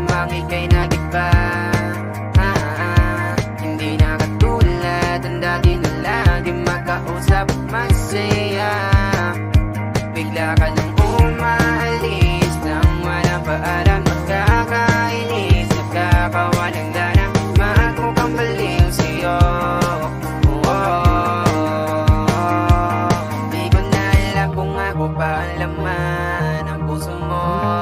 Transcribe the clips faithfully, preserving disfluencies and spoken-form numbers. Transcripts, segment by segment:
lamang ika'y nag-iba. ah, ah, Hindi na katulad ang dati na lagi makausap at masaya. Bigla ka nang umaalis nang walang paalam, magkakainis, nagkakawalang gana, magmukhang baliw sa'yo. Di ko na alam kung ako pa ang laman ng puso mo.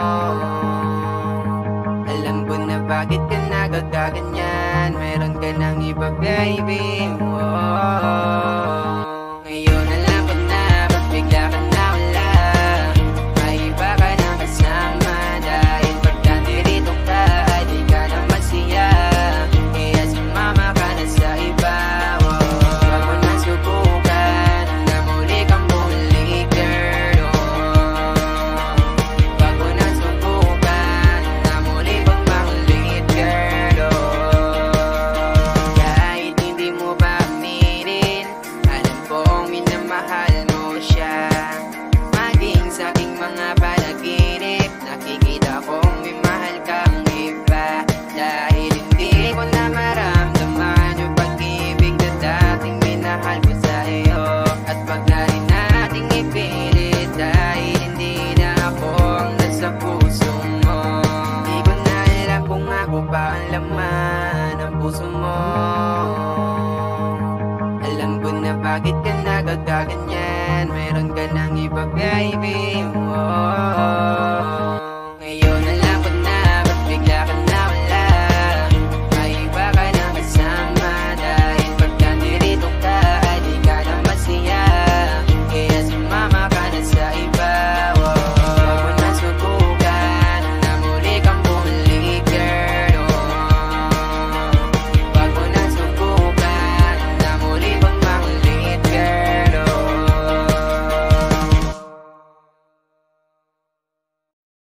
Alam ko na bakit ka nagkakaganyan, meron ka ng iba, baby. Ngayon alam ko na ba't bigla ka nawala. May iba ka nang kasama, dahil pagka nirito ka di ka na masaya, kaya sumama ka na sa iba. Wag mo na subukan na muli kang bumalik, girl. Wag mo na subukan na muli kang makulit, girl. Kahit hindi mo ba aminin, alam kong minamahal mo siya. Maging sa aking mga panaginip, nakikita kong may mahal kang iba. Dahil hindi ko na maramdaman yung pag-ibig na dating minahal ko sa iyo. At wag na rin nating ipilit, dahil hindi na ako ang nasa puso mo. Di ko na alam kung ako ba ang laman ng puso mo. Alam ko na bakit ka